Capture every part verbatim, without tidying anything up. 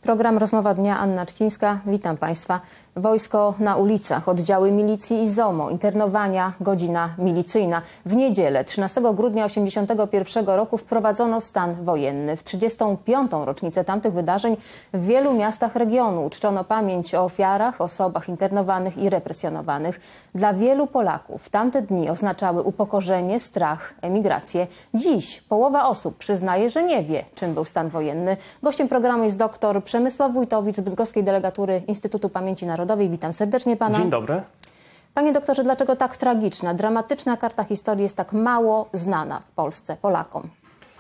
Program Rozmowa Dnia, Anna Czcińska. Witam Państwa. Wojsko na ulicach, oddziały milicji i ZOMO, internowania, godzina milicyjna. W niedzielę, trzynastego grudnia tysiąc dziewięćset osiemdziesiątego pierwszego roku wprowadzono stan wojenny. W trzydziestą piątą rocznicę tamtych wydarzeń w wielu miastach regionu uczczono pamięć o ofiarach, osobach internowanych i represjonowanych. Dla wielu Polaków tamte dni oznaczały upokorzenie, strach, emigrację. Dziś połowa osób przyznaje, że nie wie, czym był stan wojenny. Gościem programu jest dr Przemysław Wójtowicz z bydgoskiej delegatury Instytutu Pamięci Narodowej. Witam serdecznie pana. Dzień dobry. Panie doktorze, dlaczego tak tragiczna, dramatyczna karta historii jest tak mało znana w Polsce Polakom?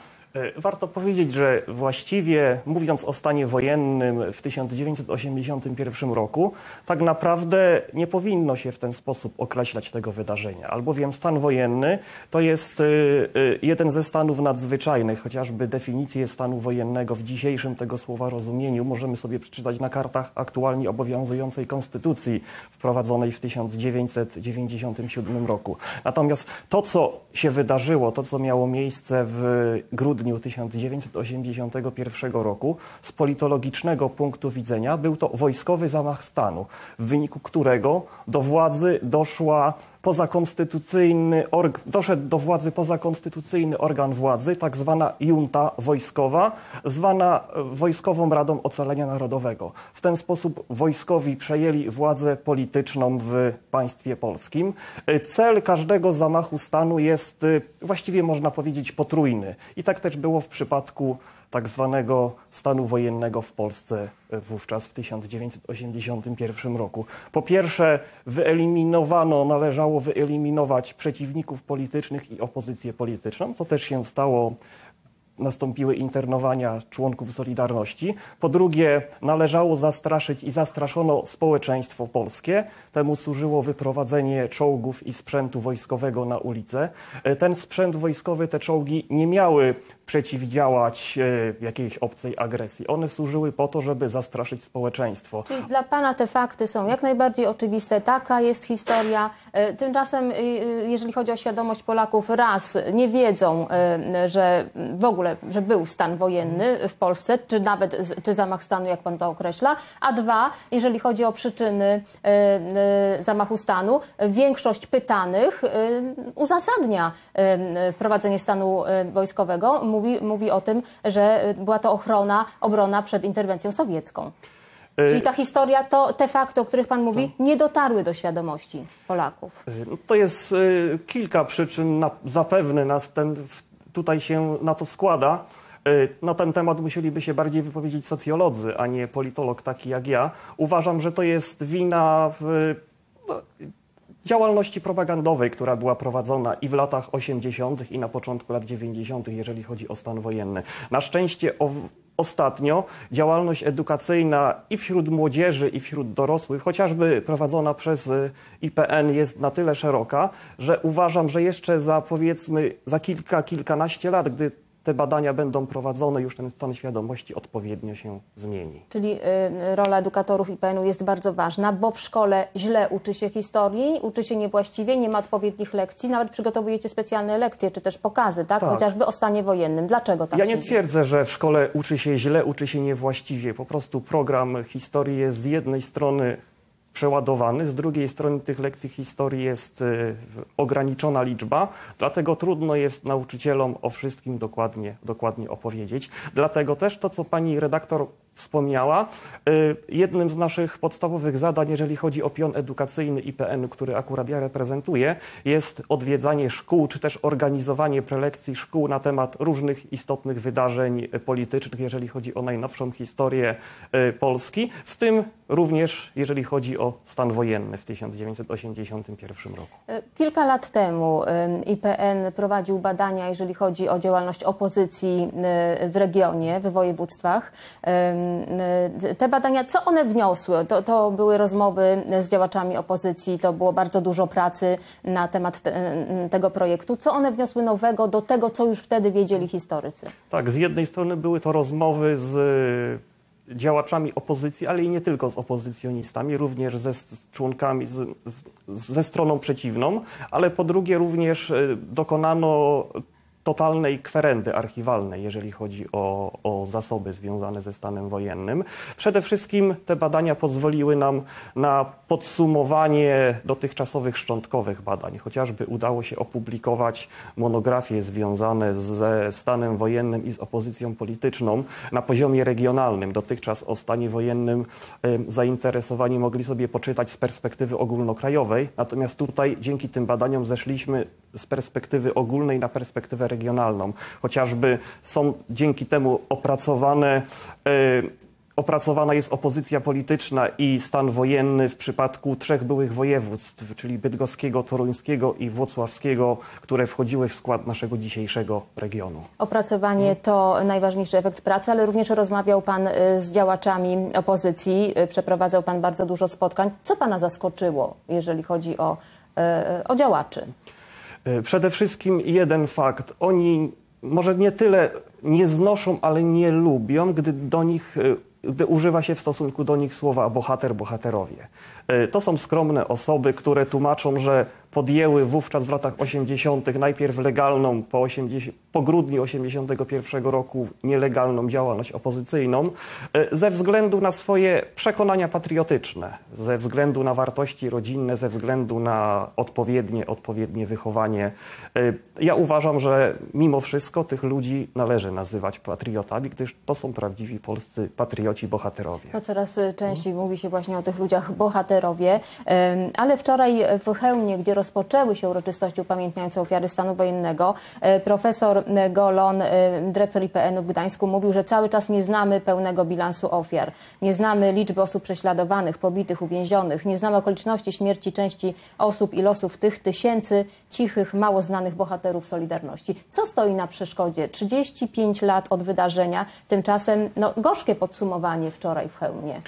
Warto powiedzieć, że właściwie mówiąc o stanie wojennym w tysiąc dziewięćset osiemdziesiątym pierwszym roku, tak naprawdę nie powinno się w ten sposób określać tego wydarzenia, albowiem stan wojenny to jest jeden ze stanów nadzwyczajnych, chociażby definicję stanu wojennego w dzisiejszym tego słowa rozumieniu możemy sobie przeczytać na kartach aktualnie obowiązującej konstytucji wprowadzonej w tysiąc dziewięćset dziewięćdziesiątym siódmym roku. Natomiast to, co się wydarzyło, to, co miało miejsce w grudniu tysiąc dziewięćset osiemdziesiątego pierwszego roku, z politologicznego punktu widzenia był to wojskowy zamach stanu, w wyniku którego do władzy doszła pozakonstytucyjny org, doszedł do władzy pozakonstytucyjny organ władzy, tak zwana junta wojskowa, zwana Wojskową Radą Ocalenia Narodowego. W ten sposób wojskowi przejęli władzę polityczną w państwie polskim. Cel każdego zamachu stanu jest, właściwie można powiedzieć, potrójny. I tak też było w przypadku tak zwanego stanu wojennego w Polsce wówczas w tysiąc dziewięćset osiemdziesiątym pierwszym roku. Po pierwsze, wyeliminowano, należało wyeliminować przeciwników politycznych i opozycję polityczną, co też się stało. Nastąpiły internowania członków Solidarności. Po drugie, należało zastraszyć i zastraszono społeczeństwo polskie. Temu służyło wyprowadzenie czołgów i sprzętu wojskowego na ulicę. Ten sprzęt wojskowy, te czołgi nie miały przeciwdziałać jakiejś obcej agresji. One służyły po to, żeby zastraszyć społeczeństwo. Czyli dla pana te fakty są jak najbardziej oczywiste. Taka jest historia. Tymczasem, jeżeli chodzi o świadomość Polaków, raz nie wiedzą, że w ogóle że był stan wojenny w Polsce, czy nawet czy zamach stanu, jak pan to określa, a dwa, jeżeli chodzi o przyczyny y, y, zamachu stanu, większość pytanych y, uzasadnia y, wprowadzenie stanu y, wojskowego, mówi, mówi o tym, że była to ochrona, obrona przed interwencją sowiecką. Czyli ta historia, to, te fakty, o których pan mówi, nie dotarły do świadomości Polaków. To jest y, kilka przyczyn, na, zapewne nas ten tutaj się na to składa. Na ten temat musieliby się bardziej wypowiedzieć socjolodzy, a nie politolog taki jak ja. Uważam, że to jest wina w no, działalności propagandowej, która była prowadzona i w latach osiemdziesiątych i na początku lat dziewięćdziesiątych, jeżeli chodzi o stan wojenny. Na szczęście o, ostatnio działalność edukacyjna i wśród młodzieży, i wśród dorosłych, chociażby prowadzona przez I P N, jest na tyle szeroka, że uważam, że jeszcze za powiedzmy za kilka, kilkanaście lat, gdy te badania będą prowadzone, już ten stan świadomości odpowiednio się zmieni. Czyli y, rola edukatorów I P N u jest bardzo ważna, bo w szkole źle uczy się historii, uczy się niewłaściwie, nie ma odpowiednich lekcji, nawet przygotowujecie specjalne lekcje, czy też pokazy, tak? Tak. Chociażby o stanie wojennym. Dlaczego tak Ja się nie twierdzę, że w szkole uczy się źle, uczy się niewłaściwie. Po prostu program historii jest z jednej strony przeładowany, z drugiej strony tych lekcji historii jest y, ograniczona liczba, dlatego trudno jest nauczycielom o wszystkim dokładnie, dokładnie opowiedzieć. Dlatego też to, co pani redaktor wspomniała, y, jednym z naszych podstawowych zadań, jeżeli chodzi o pion edukacyjny I P N u, który akurat ja reprezentuję, jest odwiedzanie szkół, czy też organizowanie prelekcji szkół na temat różnych istotnych wydarzeń politycznych, jeżeli chodzi o najnowszą historię y, Polski, w tym również jeżeli chodzi o stan wojenny w tysiąc dziewięćset osiemdziesiątym pierwszym roku. Kilka lat temu I P N prowadził badania, jeżeli chodzi o działalność opozycji w regionie, w województwach. Te badania, co one wniosły? To, to były rozmowy z działaczami opozycji, to było bardzo dużo pracy na temat te, tego projektu. Co one wniosły nowego do tego, co już wtedy wiedzieli historycy? Tak, z jednej strony były to rozmowy z działaczami opozycji, ale i nie tylko z opozycjonistami, również ze członkami, z, z, ze stroną przeciwną, ale po drugie również dokonano totalnej kwerendy archiwalnej, jeżeli chodzi o, o zasoby związane ze stanem wojennym. Przede wszystkim te badania pozwoliły nam na podsumowanie dotychczasowych szczątkowych badań. Chociażby udało się opublikować monografie związane ze stanem wojennym i z opozycją polityczną na poziomie regionalnym. Dotychczas o stanie wojennym zainteresowani mogli sobie poczytać z perspektywy ogólnokrajowej, natomiast tutaj dzięki tym badaniom zeszliśmy z perspektywy ogólnej na perspektywę regionalną. Chociażby są dzięki temu opracowane, yy, opracowana jest opozycja polityczna i stan wojenny w przypadku trzech byłych województw, czyli bydgoskiego, toruńskiego i włocławskiego, które wchodziły w skład naszego dzisiejszego regionu. Opracowanie to najważniejszy efekt pracy, ale również rozmawiał Pan z działaczami opozycji, przeprowadzał Pan bardzo dużo spotkań. Co Pana zaskoczyło, jeżeli chodzi o, o działaczy? Przede wszystkim jeden fakt. Oni może nie tyle nie znoszą, ale nie lubią, gdy do nich, gdy używa się w stosunku do nich słowa bohater, bohaterowie. To są skromne osoby, które tłumaczą, że podjęły wówczas w latach osiemdziesiątych najpierw legalną, po, osiemdziesiątym, po grudniu osiemdziesiątego pierwszego roku nielegalną działalność opozycyjną ze względu na swoje przekonania patriotyczne, ze względu na wartości rodzinne, ze względu na odpowiednie, odpowiednie wychowanie. Ja uważam, że mimo wszystko tych ludzi należy nazywać patriotami, gdyż to są prawdziwi polscy patrioci, bohaterowie. No coraz częściej hmm. mówi się właśnie o tych ludziach bohaterowie, ale wczoraj w Chełmie, gdzie rozpoczęły się uroczystości upamiętniające ofiary stanu wojennego, profesor Golon, dyrektor I P N u w Gdańsku, mówił, że cały czas nie znamy pełnego bilansu ofiar. Nie znamy liczby osób prześladowanych, pobitych, uwięzionych. Nie znamy okoliczności śmierci części osób i losów tych tysięcy cichych, mało znanych bohaterów Solidarności. Co stoi na przeszkodzie? trzydzieści pięć lat od wydarzenia. Tymczasem no, gorzkie podsumowanie wczoraj w Chełmie.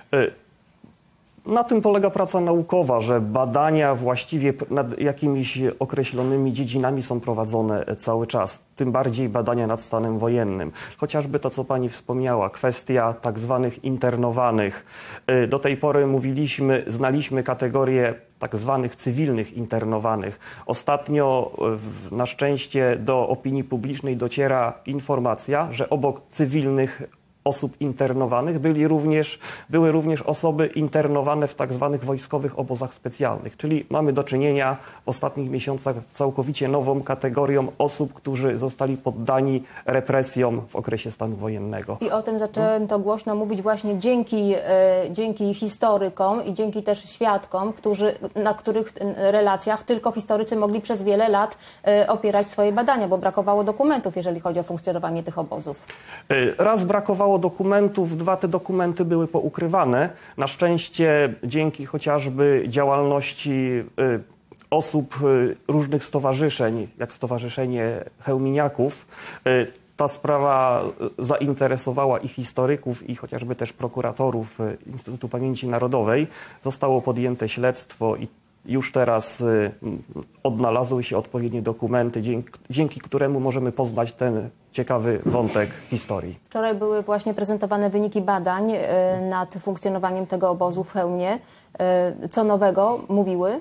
Na tym polega praca naukowa, że badania właściwie nad jakimiś określonymi dziedzinami są prowadzone cały czas. Tym bardziej badania nad stanem wojennym. Chociażby to, co Pani wspomniała, kwestia tak zwanych internowanych. Do tej pory mówiliśmy, znaliśmy kategorię tak zwanych cywilnych internowanych. Ostatnio na szczęście do opinii publicznej dociera informacja, że obok cywilnych osób internowanych byli również, były również osoby internowane w tak zwanych wojskowych obozach specjalnych. Czyli mamy do czynienia w ostatnich miesiącach z całkowicie nową kategorią osób, którzy zostali poddani represjom w okresie stanu wojennego. I o tym zaczęto głośno mówić właśnie dzięki, e, dzięki historykom i dzięki też świadkom, którzy, na których relacjach tylko historycy mogli przez wiele lat e, opierać swoje badania, bo brakowało dokumentów, jeżeli chodzi o funkcjonowanie tych obozów. Raz brakowało dokumentów, dwa te dokumenty były poukrywane. Na szczęście dzięki chociażby działalności osób różnych stowarzyszeń, jak Stowarzyszenie Chełminiaków, ta sprawa zainteresowała i historyków, i chociażby też prokuratorów Instytutu Pamięci Narodowej. Zostało podjęte śledztwo i już teraz odnalazły się odpowiednie dokumenty, dzięki, dzięki któremu możemy poznać ten ciekawy wątek historii. Wczoraj były właśnie prezentowane wyniki badań nad funkcjonowaniem tego obozu w Chełmie. Co nowego mówiły?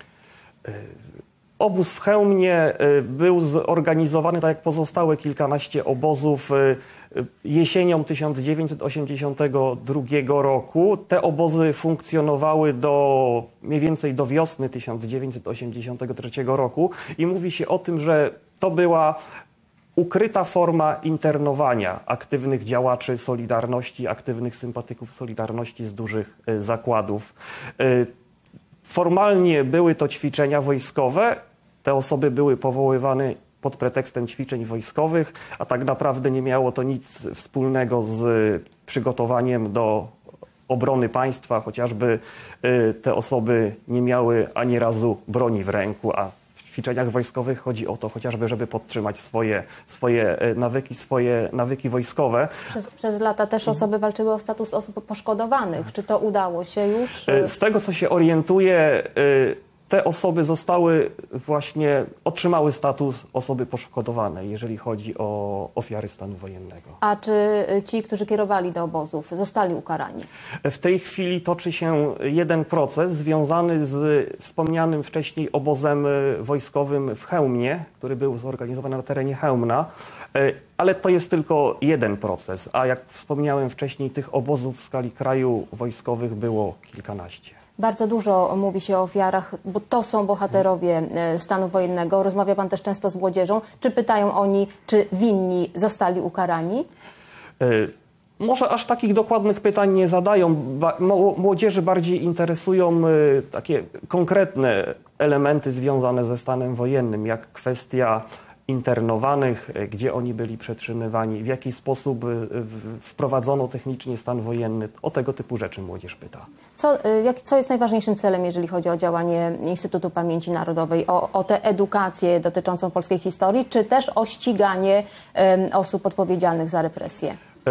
Obóz w Chełmie był zorganizowany, tak jak pozostałe kilkanaście obozów, jesienią tysiąc dziewięćset osiemdziesiątego drugiego roku. Te obozy funkcjonowały do mniej więcej do wiosny tysiąc dziewięćset osiemdziesiątego trzeciego roku i mówi się o tym, że to była ukryta forma internowania aktywnych działaczy Solidarności, aktywnych sympatyków Solidarności z dużych zakładów. Formalnie były to ćwiczenia wojskowe, te osoby były powoływane pod pretekstem ćwiczeń wojskowych, a tak naprawdę nie miało to nic wspólnego z przygotowaniem do obrony państwa, chociażby te osoby nie miały ani razu broni w ręku, a w ćwiczeniach wojskowych chodzi o to chociażby, żeby podtrzymać swoje, swoje nawyki, swoje nawyki wojskowe. Przez, przez lata też osoby walczyły o status osób poszkodowanych. Czy to udało się już? Z tego, co się orientuję, te osoby zostały właśnie, otrzymały status osoby poszkodowanej, jeżeli chodzi o ofiary stanu wojennego. A czy ci, którzy kierowali do obozów, zostali ukarani? W tej chwili toczy się jeden proces związany z wspomnianym wcześniej obozem wojskowym w Chełmie, który był zorganizowany na terenie Chełmna, ale to jest tylko jeden proces, a jak wspomniałem wcześniej, tych obozów w skali kraju wojskowych było kilkanaście. Bardzo dużo mówi się o ofiarach, bo to są bohaterowie stanu wojennego. Rozmawia pan też często z młodzieżą. Czy pytają oni, czy winni zostali ukarani? Może aż takich dokładnych pytań nie zadają. Młodzieży bardziej interesują takie konkretne elementy związane ze stanem wojennym, jak kwestia internowanych, gdzie oni byli przetrzymywani, w jaki sposób wprowadzono technicznie stan wojenny. O tego typu rzeczy młodzież pyta. Co, jak, co jest najważniejszym celem, jeżeli chodzi o działanie Instytutu Pamięci Narodowej? O, o tę edukację dotyczącą polskiej historii, czy też o ściganie um, osób odpowiedzialnych za represje?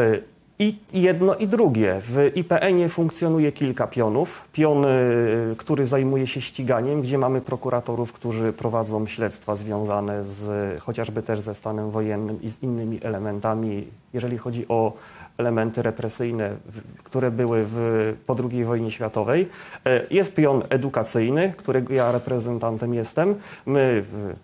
I jedno i drugie. W I P N ie funkcjonuje kilka pionów. Pion, który zajmuje się ściganiem, gdzie mamy prokuratorów, którzy prowadzą śledztwa związane z, chociażby też ze stanem wojennym i z innymi elementami, jeżeli chodzi o elementy represyjne, które były w, po drugiej wojnie światowej. Jest pion edukacyjny, którego ja reprezentantem jestem. My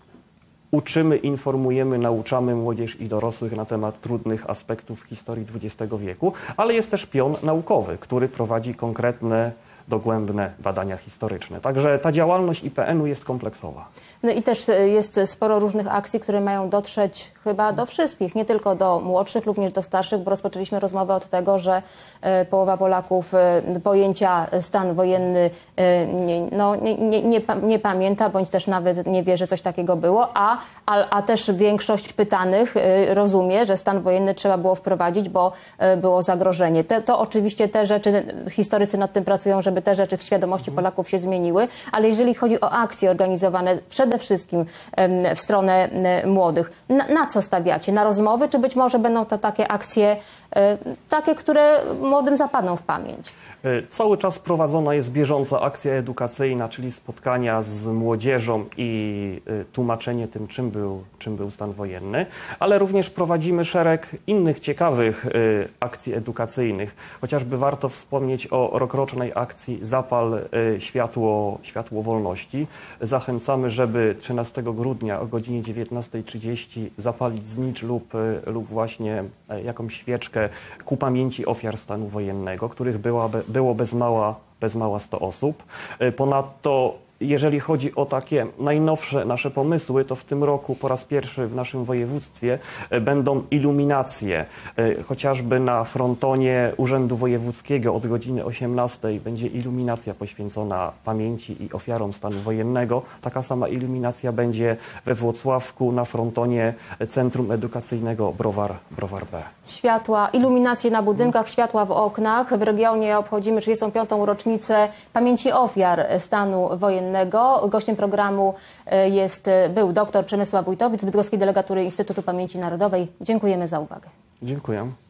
uczymy, informujemy, nauczamy młodzież i dorosłych na temat trudnych aspektów historii dwudziestego wieku, ale jest też pion naukowy, który prowadzi konkretne, dogłębne badania historyczne. Także ta działalność I P N u jest kompleksowa. No i też jest sporo różnych akcji, które mają dotrzeć chyba do wszystkich, nie tylko do młodszych, również do starszych, bo rozpoczęliśmy rozmowę od tego, że połowa Polaków pojęcia stan wojenny nie, no, nie, nie, nie, nie pamięta, bądź też nawet nie wie, że coś takiego było, a, a, a też większość pytanych rozumie, że stan wojenny trzeba było wprowadzić, bo było zagrożenie. Te, to oczywiście te rzeczy, historycy nad tym pracują, żeby te rzeczy w świadomości Polaków się zmieniły, ale jeżeli chodzi o akcje organizowane przede wszystkim w stronę młodych, na, na co stawiacie? Na rozmowy, czy być może będą to takie akcje, takie, które młodym zapadną w pamięć? Cały czas prowadzona jest bieżąca akcja edukacyjna, czyli spotkania z młodzieżą i tłumaczenie tym, czym był, czym był stan wojenny, ale również prowadzimy szereg innych ciekawych akcji edukacyjnych. Chociażby warto wspomnieć o rokrocznej akcji Zapal Światło, Światło Wolności. Zachęcamy, żeby trzynastego grudnia o godzinie dziewiętnastej trzydzieści zapalić znicz lub, lub właśnie jakąś świeczkę ku pamięci ofiar stanu wojennego, których byłaby było bez mała, bez mała sto osób. Ponadto, jeżeli chodzi o takie najnowsze nasze pomysły, to w tym roku po raz pierwszy w naszym województwie będą iluminacje. Chociażby na frontonie Urzędu Wojewódzkiego od godziny osiemnastej będzie iluminacja poświęcona pamięci i ofiarom stanu wojennego. Taka sama iluminacja będzie we Włocławku na frontonie Centrum Edukacyjnego Browar, Browar B. Światła, iluminacje na budynkach, światła w oknach. W regionie obchodzimy trzydziestą piątą rocznicę pamięci ofiar stanu wojennego. Gościem programu jest, był dr Przemysław Wójtowicz z bydgoskiej delegatury Instytutu Pamięci Narodowej. Dziękujemy za uwagę. Dziękuję.